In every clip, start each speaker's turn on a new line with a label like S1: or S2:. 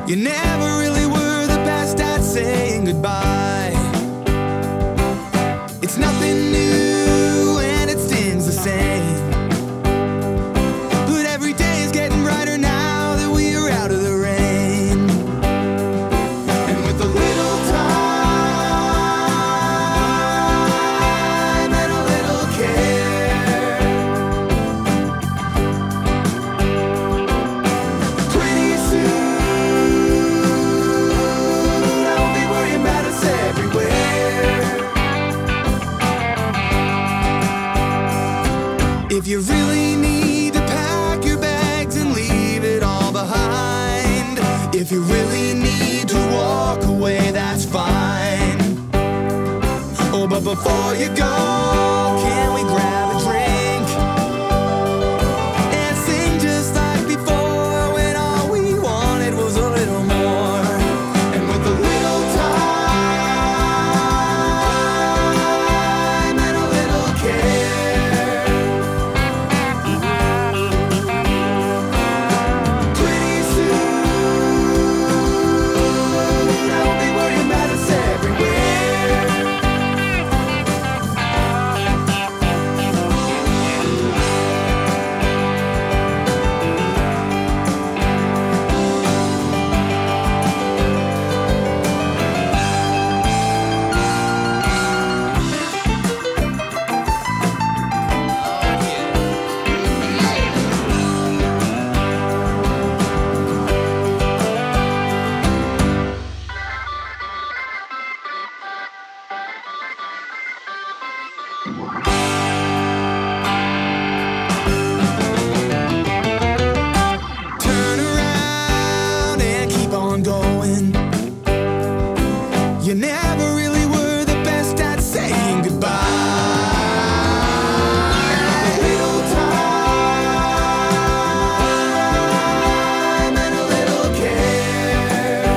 S1: You never really were the best at saying goodbye. It's nothing new and it stings the same, but every day is getting brighter now that we are out of the rain. And with a little time and a little care, pretty soon I'll be worrying about us everywhere. If you really need to pack your bags and leave it all behind, if you really need to walk away, that's fine. Oh, but before you go, can we grab a drink and sing just like before, when all we wanted was a little more? And with a little time and a little care, pretty soon I'll be worrying about us everywhere. Turn around and keep on going. You never really were the best at saying goodbye. A little time and a little care.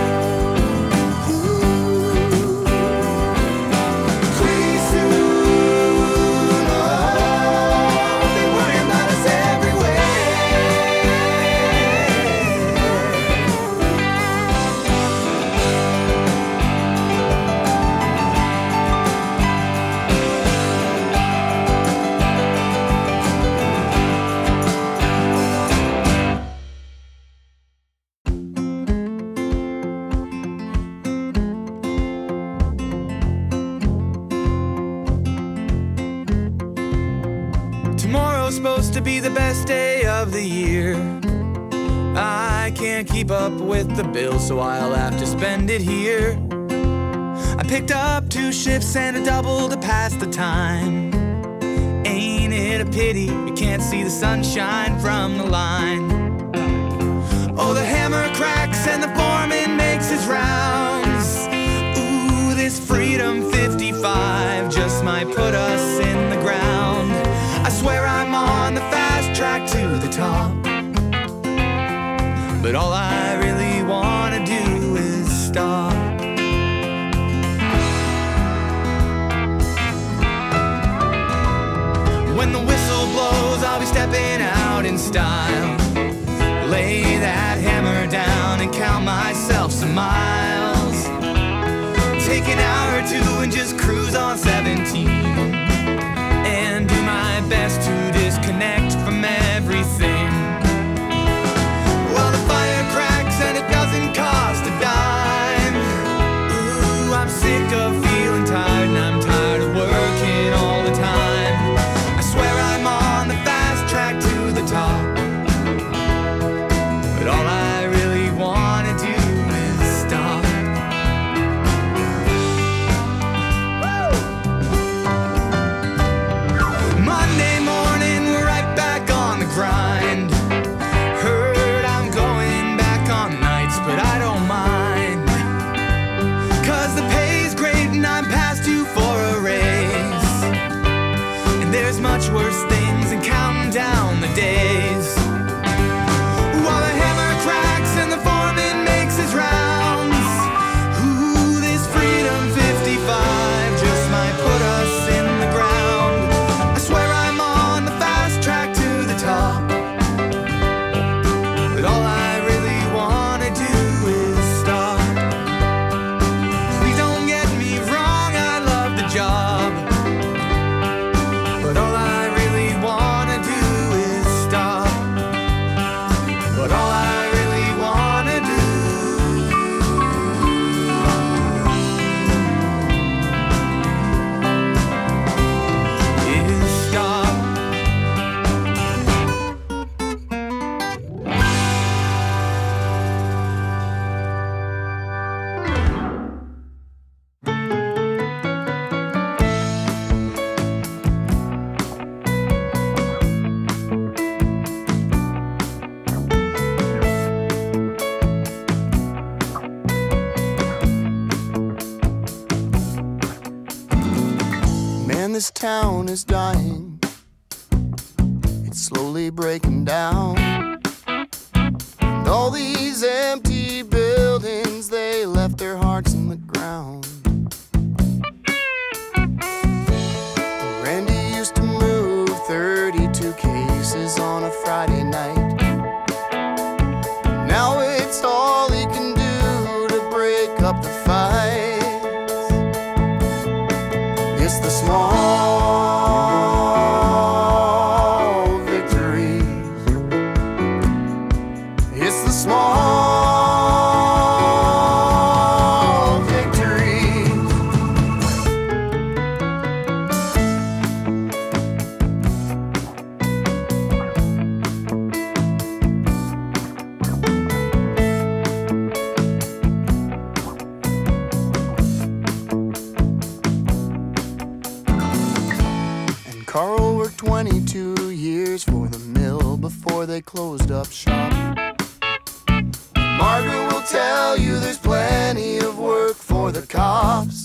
S1: Pretty soon I'll be worrying about us everywhere. Tomorrow's supposed to be the best day of the year. I can't keep up with the bills, so I'll have to spend it here. I picked up 2 shifts and a double to pass the time. Ain't it a pity you can't see the sunshine from the line? Oh, the hammer cracks and the foreman makes his rounds. Ooh, this Freedom 55 just might put us in the ground. I swear I'm on the fast track to the top, but all I really want to do is stop. When the whistle blows, I'll be stepping out in style. Lay that hammer down and count myself some miles. Take an hour or two and just cruise on 17, and do my best to disconnect from everything. Well, the fire cracks and it doesn't cost a dime. Ooh, I'm sick of feeling tired, and I'm tired of working all the time. I swear I'm on the fast track to the top,
S2: this town is dying. It's slowly breaking down. And all these empty buildings, they left their hearts in the ground. Randy used to move 32 cases on a Friday night. Now it's all he can do to break up the fights. It's the small victories. It's the small victories. And Carl worked 22 years for the mill before they closed up shop. Margaret will tell you there's plenty of work for the cops.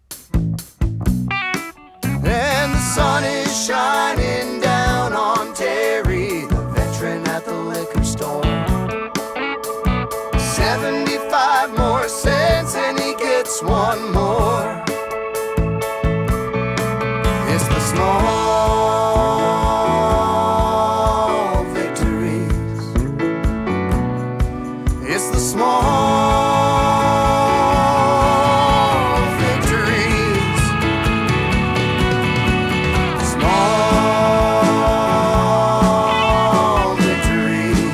S2: And the sun is shining down on Terry, the veteran at the liquor store. 75 more cents and he gets one more. It's the small victories. It's the small victories. Small victories.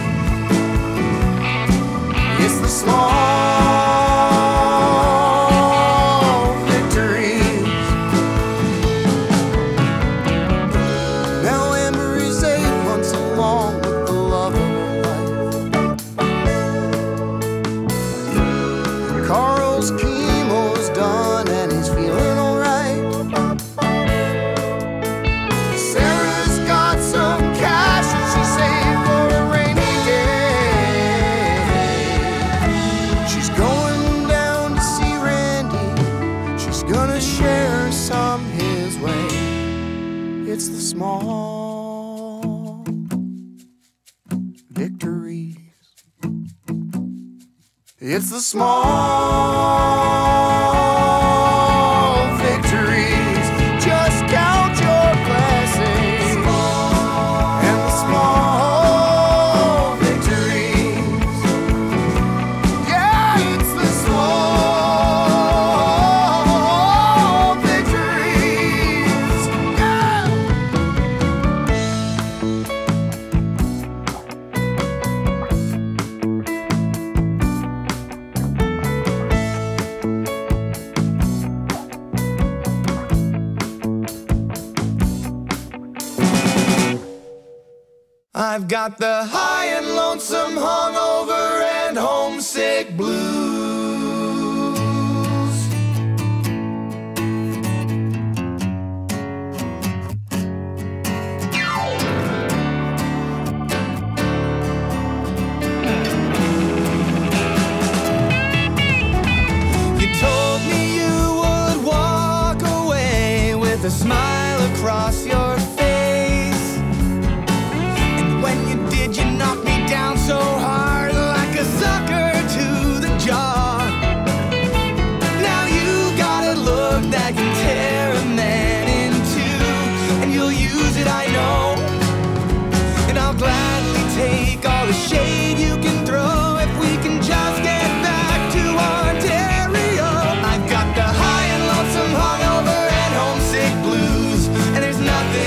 S2: It's the small victories. Now Amber is 8 months along with the love of her life. Carl's chemo's done and he's feeling alright. Sarah's got some cash that she saved for a rainy day. She's going down to see Randy. She's gonna share some his way. It's the small victories. It's the small victories. Just count your blessings. And the small victories. Yeah, it's the small victories. Yeah.
S1: I've got the high and lonesome, hungover and homesick blues. You told me you would walk away with a smile across your face. When you did, you knocked me down so hard, like a sucker to the jaw. Now you got a look that can tear a man in two, and you'll use it, I know. And I'll gladly take all the shade you can throw if we can just get back to Ontario. I've got the high and lonesome, hungover and homesick blues, and there's nothing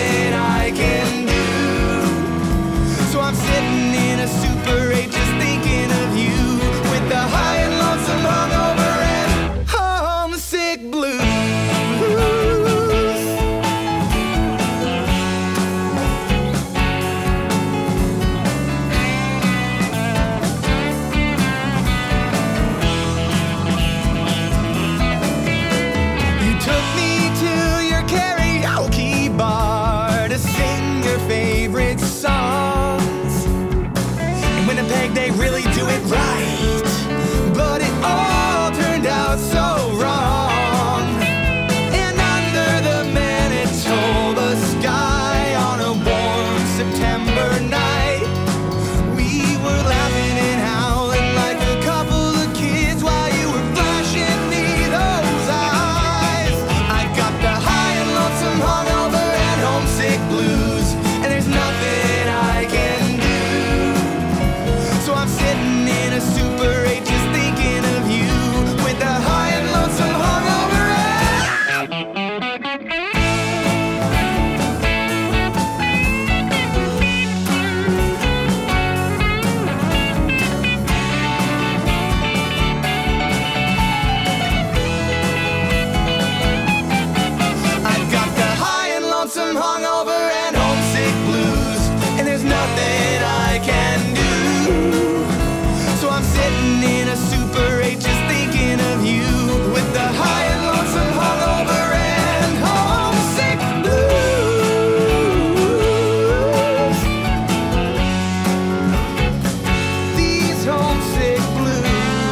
S1: sitting in a Super 8 just thinking of you, with the high and lonesome hungover and homesick blues. These homesick blues.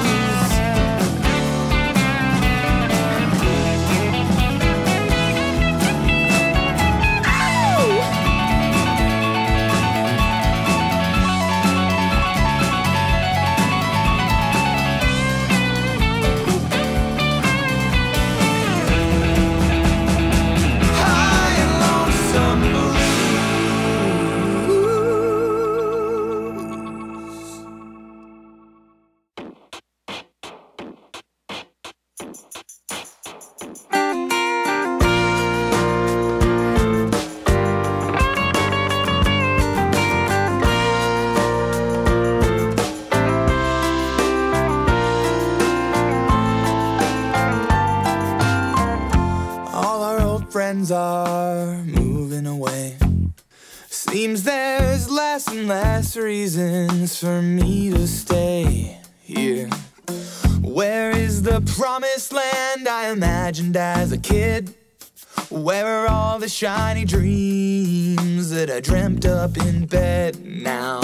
S1: Friends are moving away. Seems there's less and less reasons for me to stay here. Where is the promised land I imagined as a kid? Where are all the shiny dreams that I dreamt up in bed now?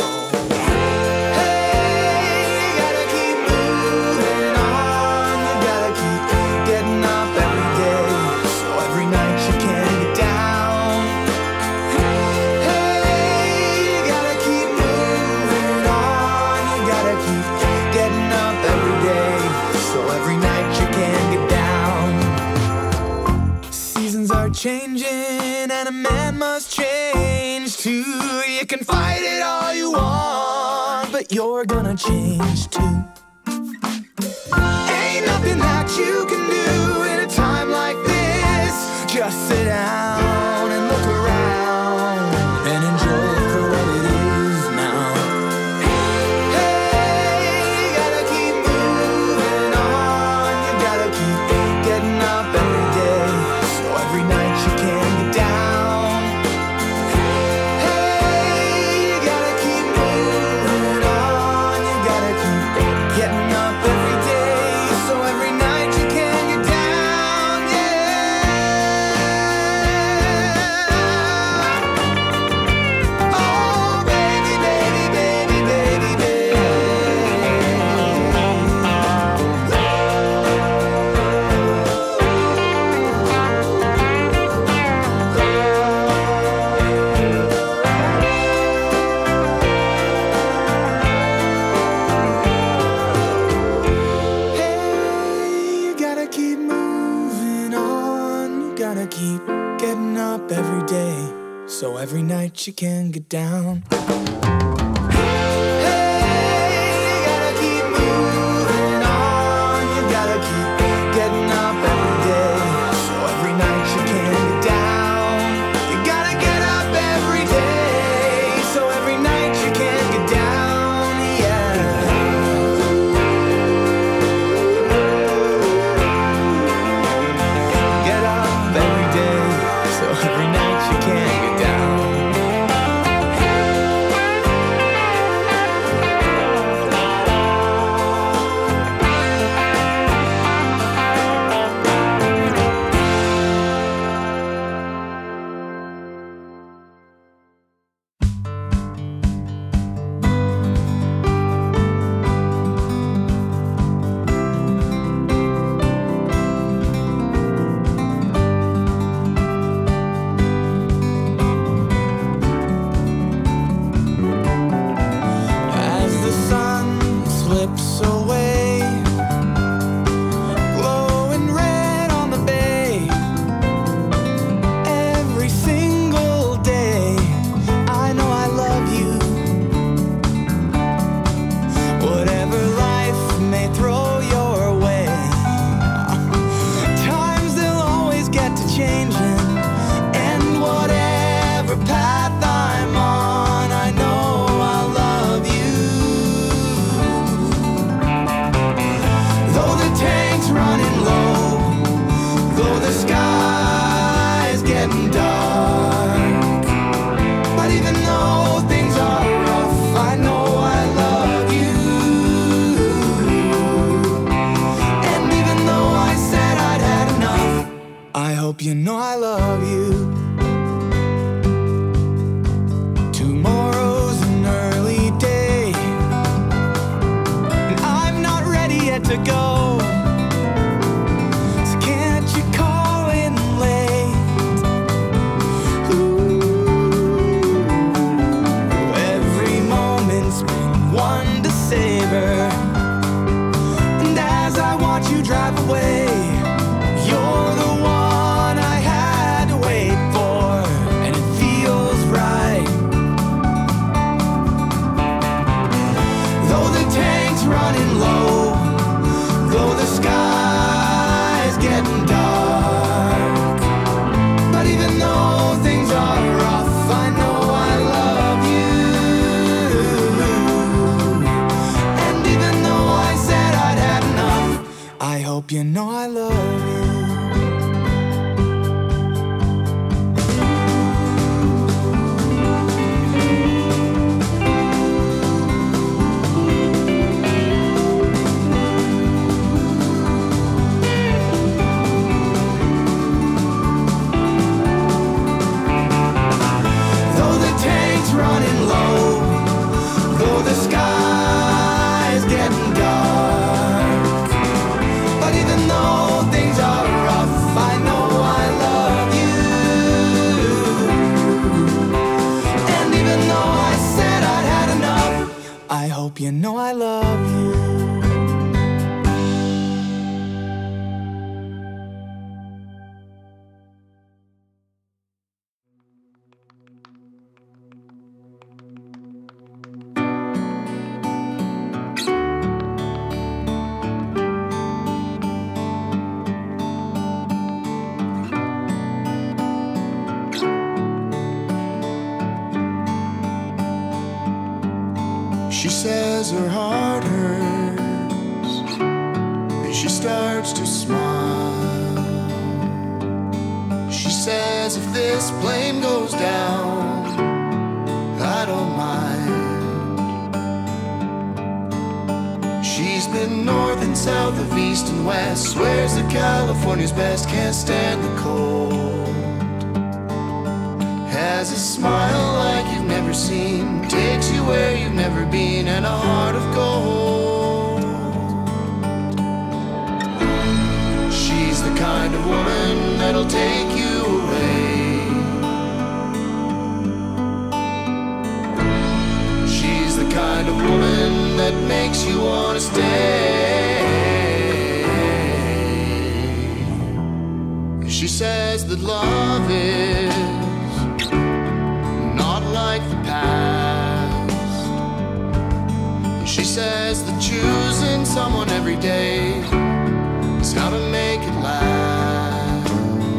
S1: Changing, and a man must change too. You can fight it all you want, but you're gonna change too. Ain't nothing that you can do in a time like this. Just sit down and look around and enjoy it for what it is now. Hey, you gotta keep moving on. You gotta keep getting up every day, so every night you can't get down. Hey, you gotta keep moving on. You gotta keep getting up every day, so every night you can't get down. Yeah. Oh, baby, baby, baby, baby, baby. Hey, you gotta keep moving on. You gotta keep getting up every day, so every night you can get down. Hey, you gotta keep moving on. You gotta keep getting up every day, so every night you can get down. You gotta get up every day, so every night you can get down. Yeah. Get up every day, so every night you can get down. get to go. So can't you call in late? Ooh, every moment's been one to savor. And as I watch you drive away, you're the one I had to wait for, and it feels right. Though the tank's running low, though the sky's getting dark, but even though things are rough, I know I love you. And even though I said I'd had enough, I hope you know I love you. Running low, though the sky's getting dark, but even though things are rough, I know I love you. And even though I said I'd had enough, I hope you know I love you.
S2: She says her heart hurts, and she starts to smile. She says if this plane goes down, I don't mind. She's been north and south of east and west, swears that California's best, can't stand the cold. Has a smile like you've never seen, takes you where you've never been, and a heart of gold. She's the kind of woman that'll take you away. She's the kind of woman that makes you wanna stay. She says that love is like the past. She says that choosing someone every day is how to make it last.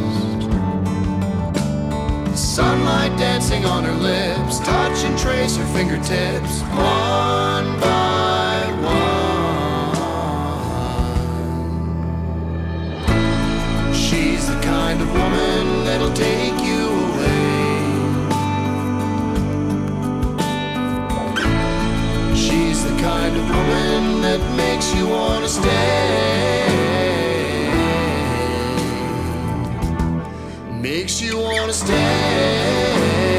S2: The sunlight dancing on her lips, touch and trace her fingertips, one by one. She's the kind of woman that'll take you away. Kind of woman that makes you wanna stay, makes you wanna stay.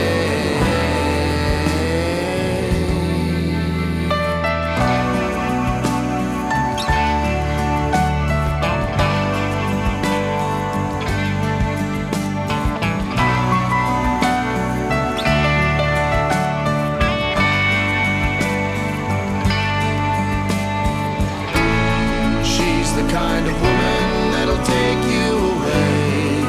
S2: Kind of woman that'll take you away.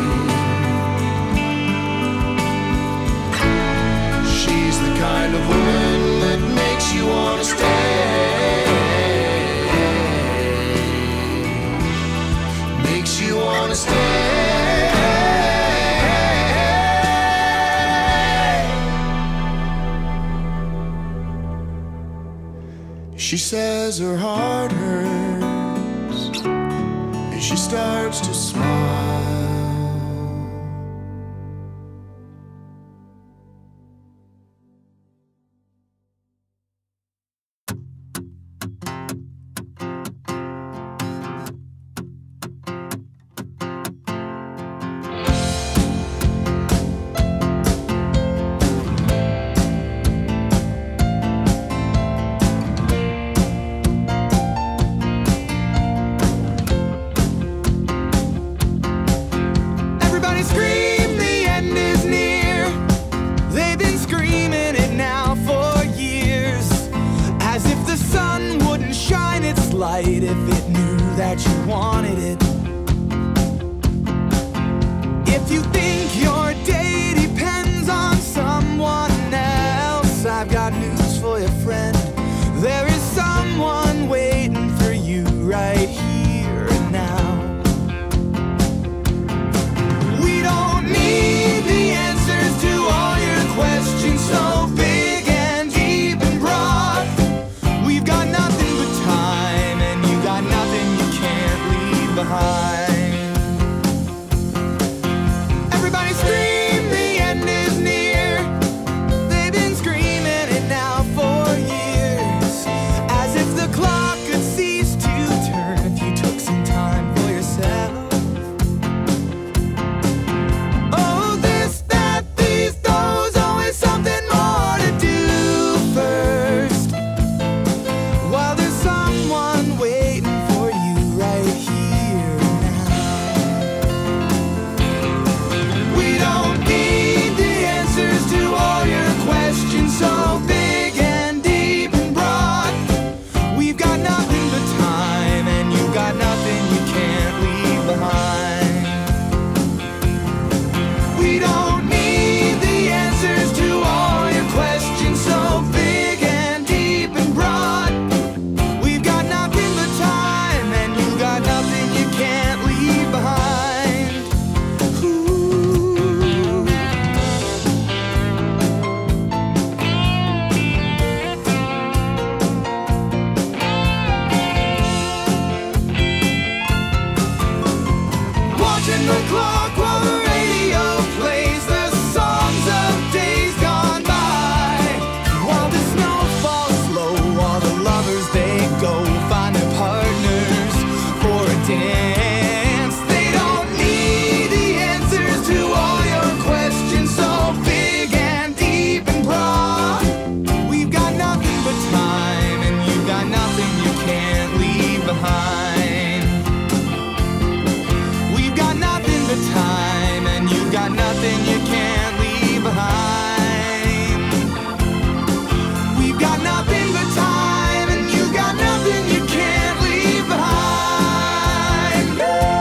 S2: She's the kind of woman that makes you wanna stay, makes you wanna stay. She says her heart hurts, she starts to smile.
S1: that you wanted it. If you think your day depends on someone else, I've got news for you, friend. There is someone waiting for you right here and now. We don't need the answers to all your questions, so big and deep and broad. We've got nothing but time, and you got nothing you can't leave behind. Everybody scream, the end is near. They've been screaming it now for years, as if the clock could cease to turn if you took some time for yourself. Oh, this, that, these, those, always something more to do first, while there's someone waiting for you right here now. We don't need the answers to all your questions, so big and deep and broad. We've got nothing but time, and you've got nothing you can't leave behind. We don't need the answers to all your questions, so big and deep and broad. We've got nothing but time, and you've got nothing you can't leave behind. Ooh. Watching the clock while the radio plays the songs of days gone by, while the snow falls slow, all the lovers they go find their partners for a dance. They don't need the answers to all your questions, so big and deep and broad. We've got nothing but time, and you've got nothing you can't leave behind. We've got nothing but time, and you've got nothing you can't leave behind. We've got nothing but time, and you've got nothing you can't leave behind.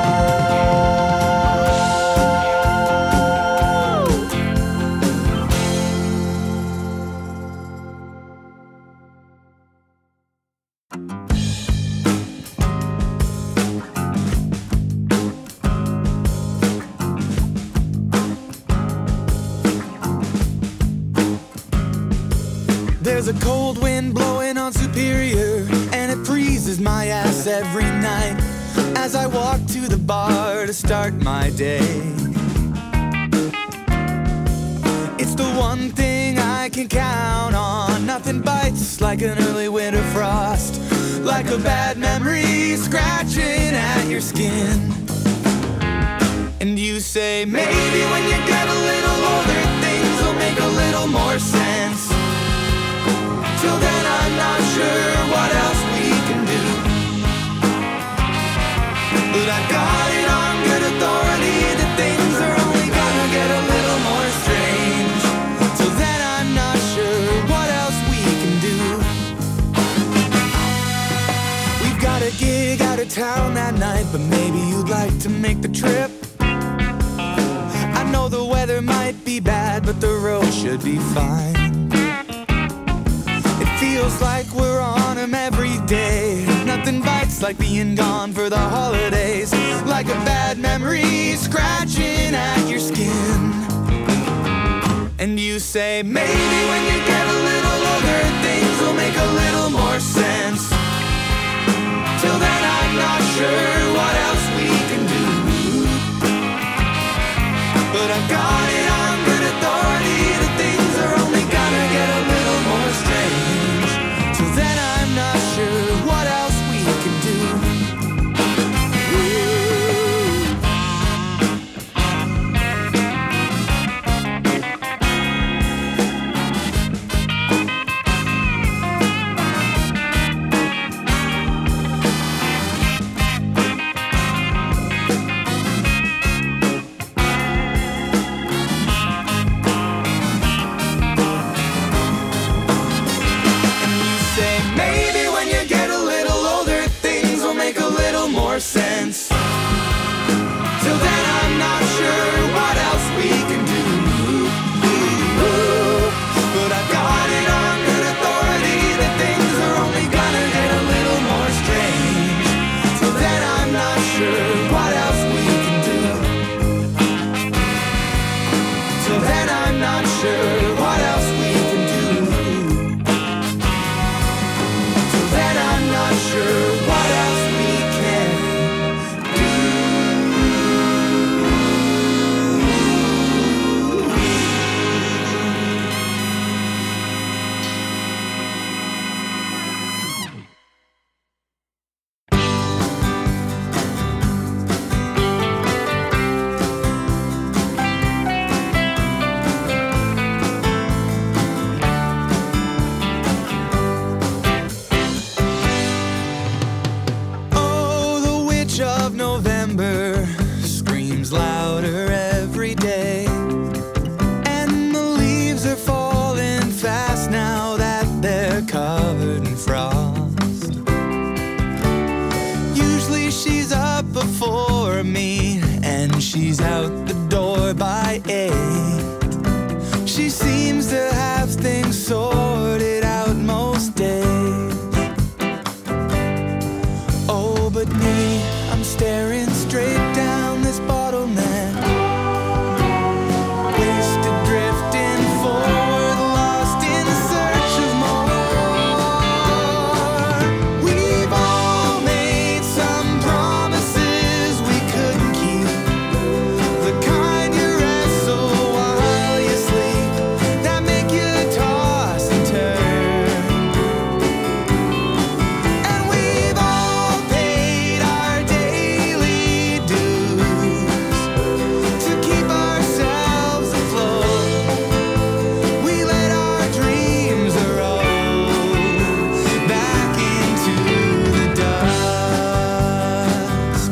S1: There's a cold wind blowing on Superior, and it freezes my ass every night as I walk to the bar to start my day. It's the one thing I can count on. Nothing bites like an early winter frost, like a bad memory scratching at your skin. And you say, maybe when you get a little older, things will make a little more sense. Till then I'm not sure what else we can do, but I've got it on good authority that things are only gonna get a little more strange. Till then I'm not sure what else we can do. We've got a gig out of town that night, but maybe you'd like to make the trip. I know the weather might be bad, but the road should be fine. Feels like we're on 'em every day. Nothing bites like being gone for the holidays, like a bad memory scratching at your skin. And you say, maybe when you get a little older, things will make a little more sense. Till then I'm not sure what else we can do, but I've got it on good authority that things are only gonna get a little more strange. Till then I'm not sure what else we can do. rush of November screams louder every day, and the leaves are falling fast now that they're covered in frost. Usually she's up before me, and she's out the door by 8. She seems to have things sorted out most days. Oh, but me, I'm staring straight down this bottleneck, wasted, drifting forward, lost in search of more. We've all made some promises we couldn't keep, the kind you wrestle while you sleep, that make you toss and turn. And we've all paid our daily dues to keep ourselves afloat. We let our dreams erode back into the dust.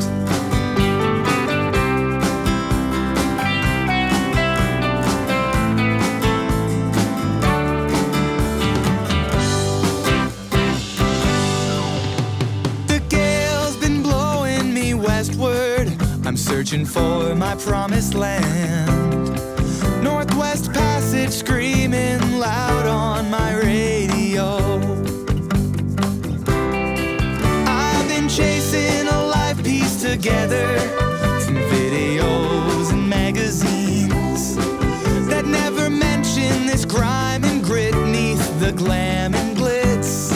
S1: The gale's been blowing me westward. I'm searching for my promised land. Northwest Passage screaming loud on my radio. I've been chasing a life piece together from videos and magazines that never mention this grime and grit neath the glam and glitz.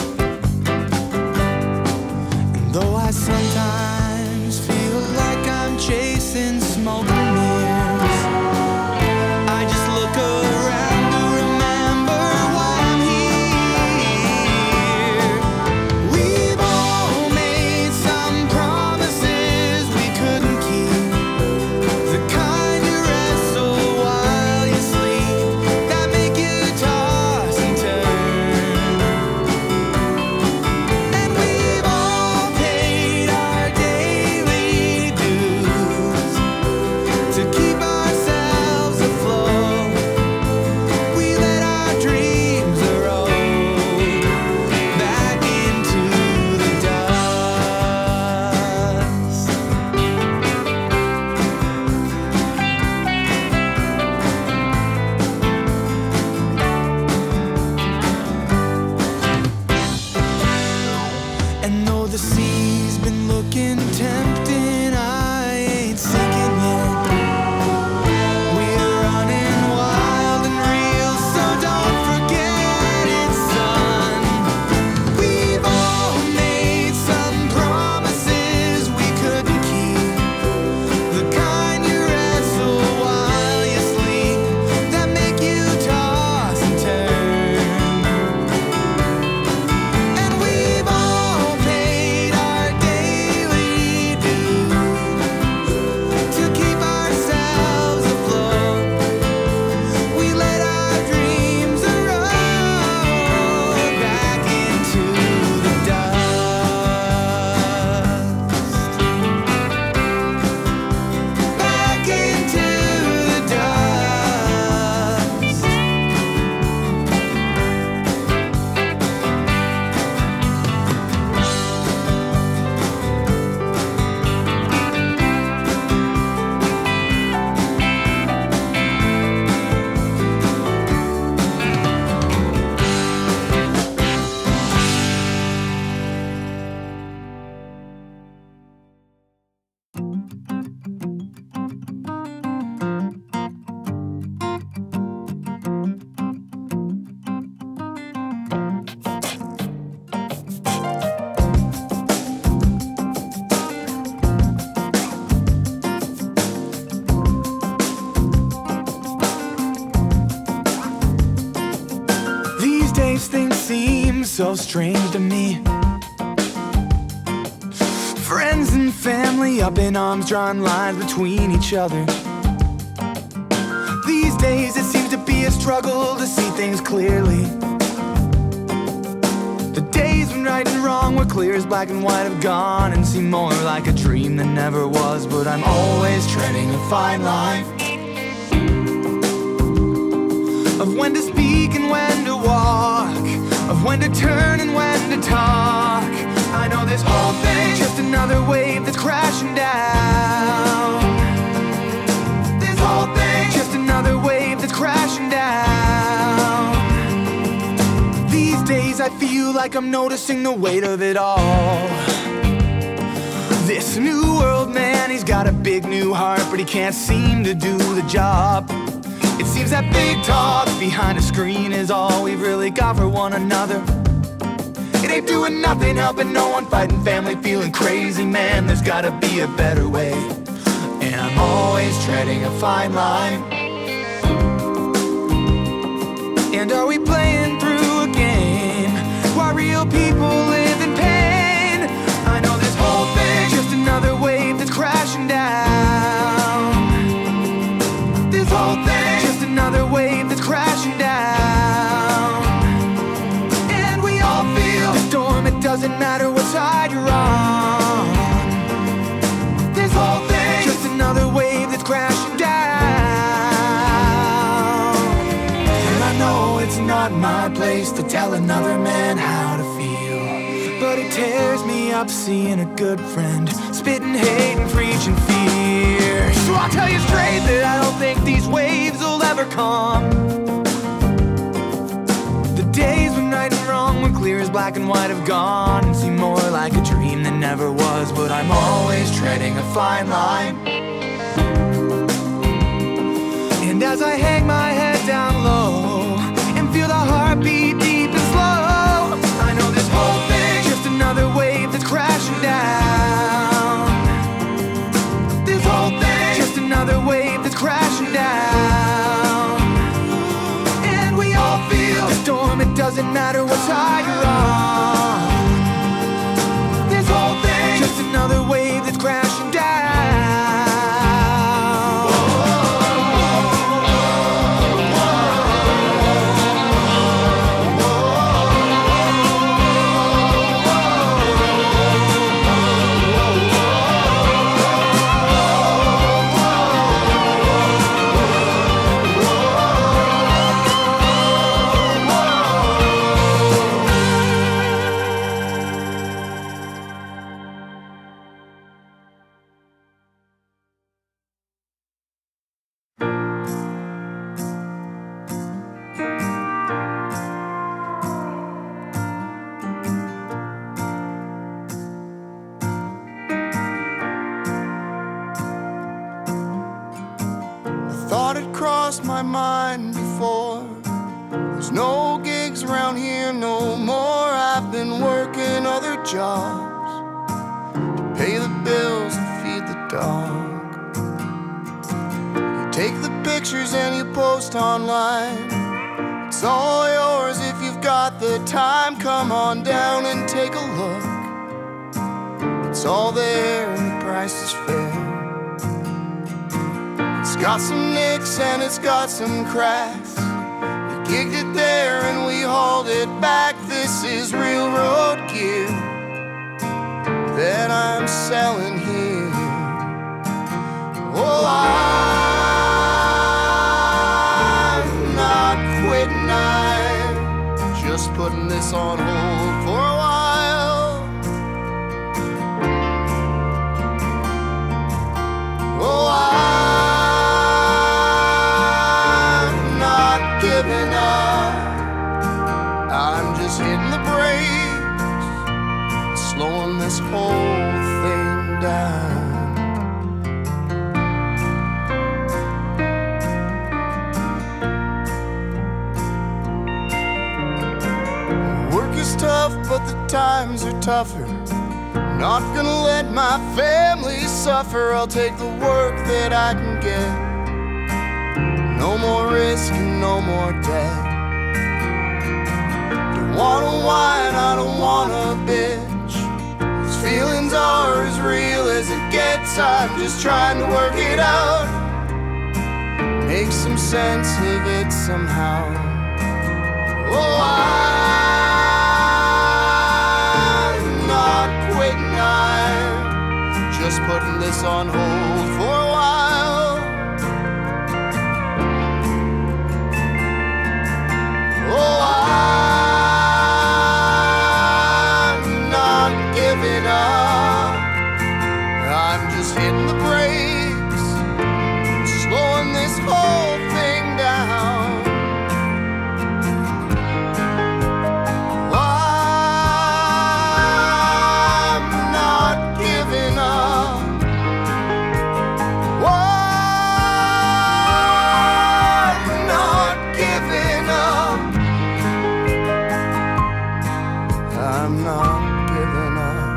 S1: And though I sometimes feel like I'm chasing smoke and mirrors, I just look around to remember why I'm here. We've all made some promises we couldn't keep, the kind you wrestle while you sleep, that make you toss and turn. And we've all paid our daily dues to keep ourselves afloat. We let our dreams erode back into the dust. And though the sea's been looking tempting, I ain't sinking yet. We're running wild and real, so don't forget it, son. We've all made some promises we couldn't keep, the kind you wrestle while you sleep, that make you toss and turn. And we've all paid our daily dues to keep ourselves afloat. We let our dreams erode back into the dust. Back into the dust. These days things seem so strange to me. Friends and family up in arms, drawing lines between each other. These days it seems to be a struggle to see things clearly. The days when right and wrong were clear as black and white have gone and seem more like a dream than never was. But I'm always treading a fine line of when to speak and when to walk, of when to turn and when to talk. I know this whole thing's just another wave that's crashing down. This whole thing's just another wave that's crashing down. These days I feel like I'm noticing the weight of it all. This new world man, he's got a big new heart, but he can't seem to do the job. It seems that big talk behind a screen is all we've really got for one another. It ain't doing nothing, helping no one, fighting family, feeling crazy, man. There's gotta be a better way, and I'm always treading a fine line. And are we playing through a game while real people live in pain? I know this whole thing's just another wave that's crashing down. This whole thing's just another wave that's crashing down. And we all feel the storm, it doesn't matter what side you're on. This whole thing's just another wave that's crashing down. And I know it's not my place to tell another man how to feel, but it tears me up seeing a good friend spitting hate and preaching fear. So I'll tell you straight that I don't think these waves will ever come. The days when right and wrong were clear as black and white have gone and seem more like a dream than never was. But I'm always treading a fine line. And as I hang my head down low and feel the heartbeat deep and slow, I know this whole thing's just another wave that's crashing down. This whole thing's just another wave that's crashing down. And we all feel the storm, it doesn't matter what side you're on. This whole thing's just another wave that's crashing down.
S2: Thought it crossed my mind before. There's no gigs around here no more. I've been working other jobs to pay the bills and feed the dog. You take the pictures and you post online. It's all yours if you've got the time. Come on down and take a look. It's all there and the price is fair. It's got some nicks and it's got some cracks. We gigged it there and we hauled it back. This is railroad gear that I'm selling here. Oh, I'm not quitting, I'm just putting this on hold for a while. Oh, giving up, I'm just hitting the brakes, slowing this whole thing down. Work is tough, but the times are tougher. Not gonna let my family suffer. I'll take the work that I can get. No more risk and no more debt. Don't wanna whine, I don't wanna bitch. These feelings are as real as it gets. I'm just trying to work it out, make some sense of it somehow. Oh, just putting this on hold for a while. Oh, I'm not giving up. I'm just hitting the brakes, slowing this whole thing down. I'm not giving up. I'm not giving up. I'm not giving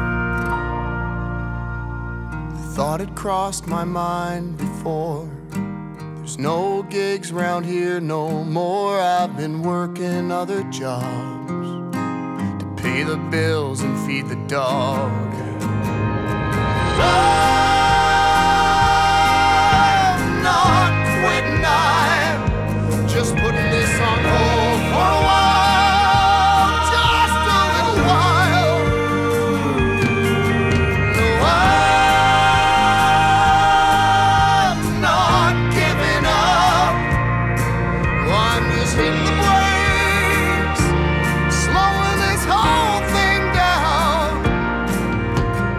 S2: up. The thought had crossed my mind before. There's no gigs round here no more. I've been working other jobs to pay the bills and feed the dog. I'm not quitting, I'm just putting this on hold for a while, just a little while. No, I'm not giving up. I'm just hitting the brakes, slowing this whole thing down.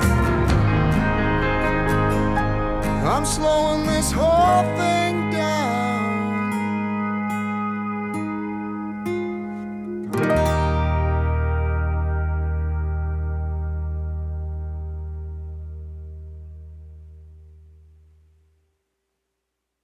S2: I'm slowing this whole thing down.